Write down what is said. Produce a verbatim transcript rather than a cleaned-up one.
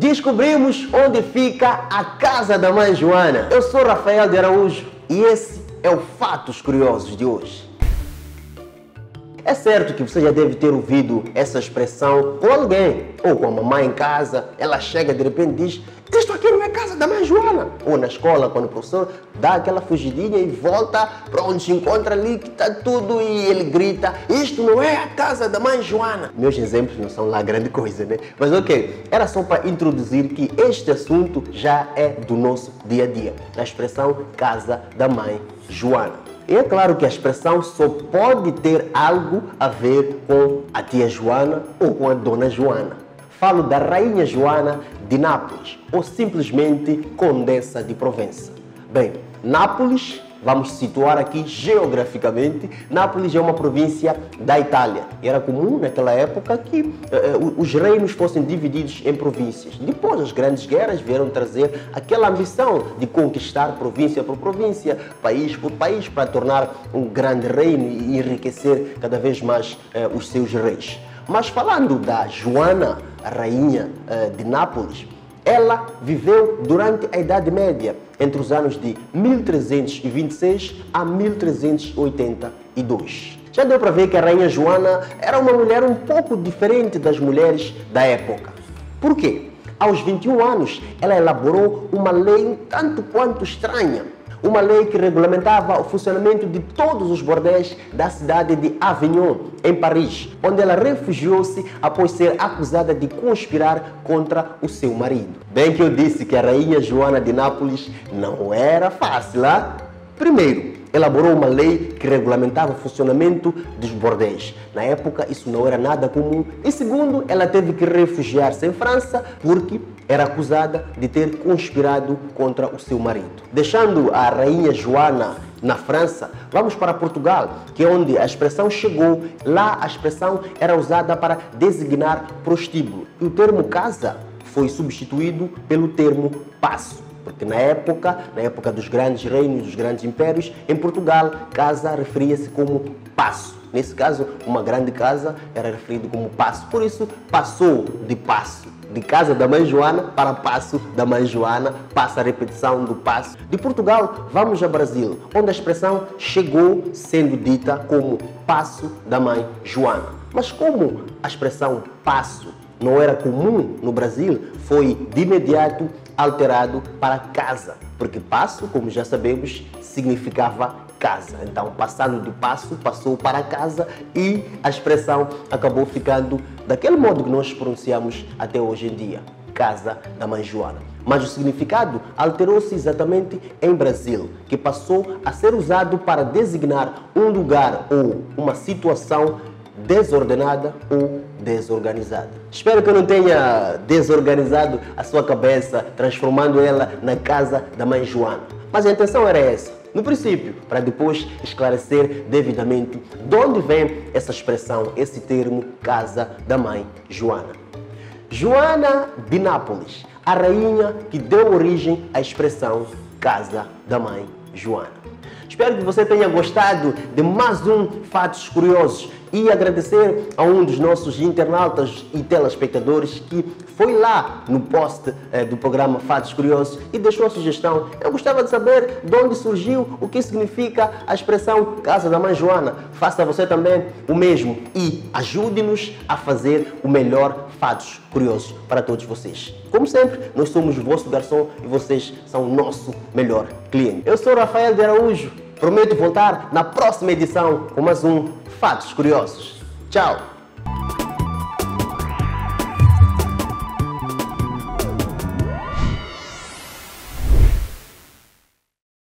descobrimos onde fica a casa da mãe Joana. Eu sou Rafael de Araújo e esse é o Fatos Curiosos de hoje. É certo que você já deve ter ouvido essa expressão com alguém, ou com a mamãe em casa, ela chega de repente e diz: isto aqui não é casa da mãe Joana. Ou na escola, quando o professor dá aquela fugidinha e volta para onde se encontra ali, que está tudo, e ele grita: isto não é a casa da mãe Joana. Meus exemplos não são lá grande coisa, né? Mas ok, era só para introduzir que este assunto já é do nosso dia a dia. A expressão casa da mãe Joana. E é claro que a expressão só pode ter algo a ver com a tia Joana ou com a dona Joana. Falo da rainha Joana de Nápoles, ou simplesmente Condessa de Provença. Bem, Nápoles, vamos situar aqui geograficamente, Nápoles é uma província da Itália. E era comum naquela época que eh, os reinos fossem divididos em províncias. Depois as grandes guerras vieram trazer aquela ambição de conquistar província por província, país por país, para tornar um grande reino e enriquecer cada vez mais eh, os seus reis. Mas falando da Joana, a rainha eh, de Nápoles, ela viveu durante a Idade Média, entre os anos de mil trezentos e vinte e seis a mil trezentos e oitenta e dois. Já deu para ver que a rainha Joana era uma mulher um pouco diferente das mulheres da época. Por quê? Aos vinte e um anos, ela elaborou uma lei um tanto quanto estranha. Uma lei que regulamentava o funcionamento de todos os bordéis da cidade de Avignon, em Paris, onde ela refugiou-se após ser acusada de conspirar contra o seu marido. Bem que eu disse que a rainha Joana de Nápoles não era fácil, hein? Primeiro, elaborou uma lei que regulamentava o funcionamento dos bordéis. Na época, isso não era nada comum. E segundo, ela teve que refugiar-se em França porque era acusada de ter conspirado contra o seu marido. Deixando a rainha Joana na França, vamos para Portugal, que é onde a expressão chegou. Lá a expressão era usada para designar prostíbulo. E o termo casa foi substituído pelo termo paço. Porque na época, na época dos grandes reinos, dos grandes impérios, em Portugal, casa referia-se como paço. Nesse caso, uma grande casa era referido como paço. Por isso, passou de paço, de casa da mãe Joana para paço da mãe Joana, passa a repetição do paço. De Portugal, vamos ao Brasil, onde a expressão chegou sendo dita como paço da mãe Joana. Mas como a expressão paço não era comum no Brasil, foi de imediato alterado para casa, porque paço, como já sabemos, significava casa. Então, passando de paço, passou para casa e a expressão acabou ficando daquele modo que nós pronunciamos até hoje em dia, casa da mãe Joana. Mas o significado alterou-se exatamente em Brasil, que passou a ser usado para designar um lugar ou uma situação desordenada ou desorganizada. Espero que eu não tenha desorganizado a sua cabeça, transformando ela na casa da mãe Joana. Mas a intenção era essa, no princípio, para depois esclarecer devidamente de onde vem essa expressão, esse termo, casa da mãe Joana. Joana de Nápoles, a rainha que deu origem à expressão casa da mãe Joana. Espero que você tenha gostado de mais um Fatos Curiosos e agradecer a um dos nossos internautas e telespectadores que foi lá no post eh, do programa Fatos Curiosos e deixou a sugestão. Eu gostava de saber de onde surgiu, o que significa a expressão casa da mãe Joana. Faça você também o mesmo e ajude-nos a fazer o melhor Fatos Curiosos para todos vocês. Como sempre, nós somos o vosso garçom e vocês são o nosso melhor cliente. Eu sou Rafael de Araújo. Prometo voltar na próxima edição com mais um Fatos Curiosos. Tchau!